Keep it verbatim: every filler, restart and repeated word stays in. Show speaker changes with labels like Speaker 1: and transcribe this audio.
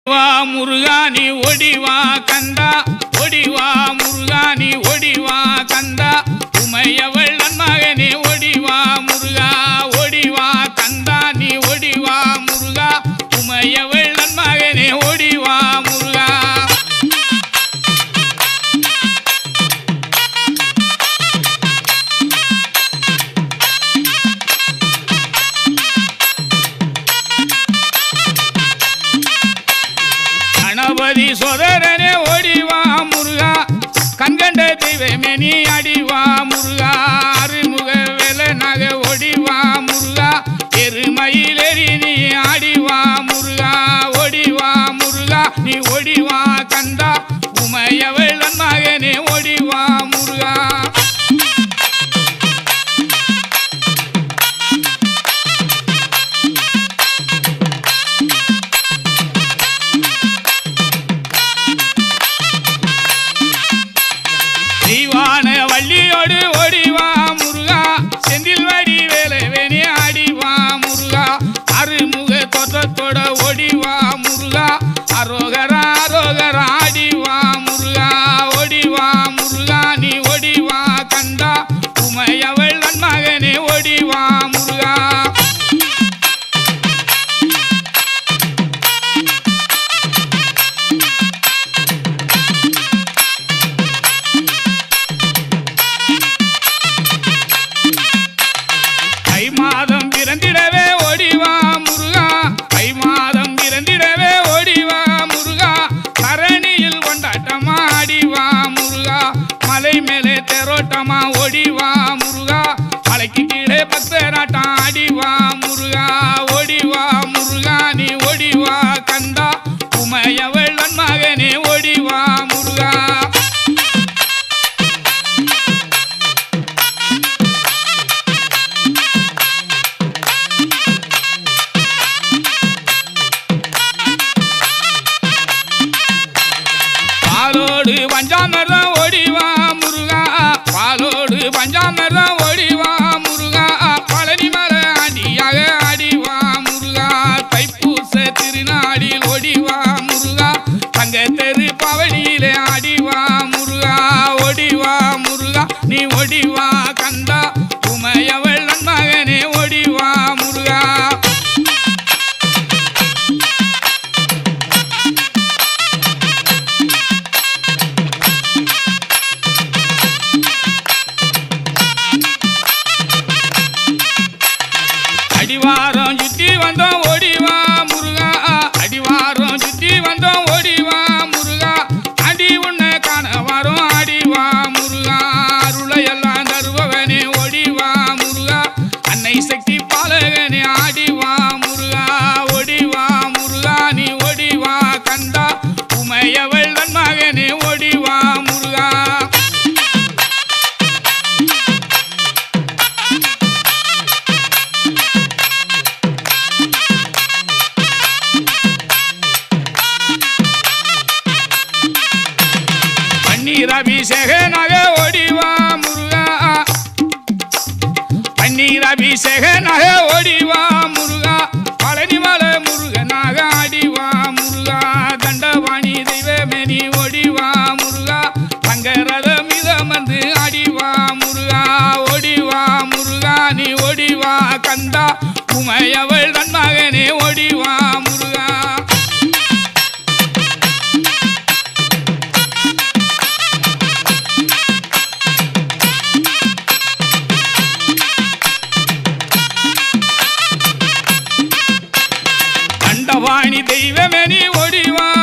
Speaker 1: வா முருகானி ஒடிவா கந்தா ஒடிவா முருகானி ஒடிவா கந்தா உமையவள் நன்மகனே ஒடிவா முருகா ஒடிவா கந்தா நீ ஒடிவா முருகா உமையவள் நன்மகனே ஒடிவா முருகா கணபதி சோதரனே ஓடிவா முருகா கண்கண்ட தெய்வமே நீ அடிவா முருகா அருமுக வேலனாக ஓடிவா முருகா எருமயிலேறி நீ ஆடிவா முருகா ஓடிவா முருகா நீ ஓடிவா கந்தா உமையவள் நன்மகனே ஓடிவா முருகா தீவான வள்ளியோடு ஓடிவா முருகா செந்தில் வடி வேலவேனே ஆடிவா முருகா அருமுக தோற்றத்தோட ஓடிவா முருகா அரோகரா அரோகரா ஆடிவா முருகா ஓடிவா முருகா நீ ஓடிவா கந்தா உமையவள் நன்மகனே ஓடிவா முருகா மாதம் பிறந்திடவே ஓடிவா முருகா தை மாதம் பிறந்திடவே ஓடிவா முருகா கரணியில் கொண்டாட்டமா ஆடிவா முருகா மலை மேலே தேரோட்டமா ஓடிவா முருகா மலைக்கு கீழே பக்தராட்டம் ஆடிவா முருகா ஓடிவா முருகா நீ ஓடிவா கந்தா உமையவள் நன்மகனே ஓடிவா முருகா பாலோடு பஞ்சாமிர்தம் ஓடிவா முருகா பாலோடு பஞ்சாமிர்தம் ஓடிவா முருகா பழனி மலை ஆண்டியாக ஆடிவா முருகா தைப்பூச திருநாடில் ஓடிவா முருகா தங்க தெரு பவனியிலே ஆடிவா முருகா ஓடிவா முருகா நீ ஓடிவா கந்தா உமையவள் நன்மகனே ஓடிவா முருகா அடிவாரம் சுத்தி வந்தோம் ஓடிவா முருகா அடிவாரம் சுத்தி வந்தோம் ஓடிவா முருகா அடி உன்னை காண வரும் ஆடிவா முருகா அருளையெல்லாம் தருபவனே ஓடிவா முருகா அன்னை சக்தி பாலகனே ஆடிவா முருகா ஓடிவா முருகா நீ ஓடிவா கந்தா உமையவள் நன்மகனே ஓடிவா முருகா பன்னீர் அபிஷேகனாக ஓடிவா முருகா பன்னீர் அபிஷேகனாக ஓடிவா முருகா பழனிமலை முருகனாக ஆடிவா முருகா தண்டவாணி தெய்வமே நீ ஓடிவா முருகா தங்கரத மிதமந்து ஆடிவா முருகா ஓடிவா முருகா நீ ஓடிவா கந்தா உமையவள் நன்மகனே ஓடிவா முருகா தண்டவாணி தெய்வமே நீ ஓடிவா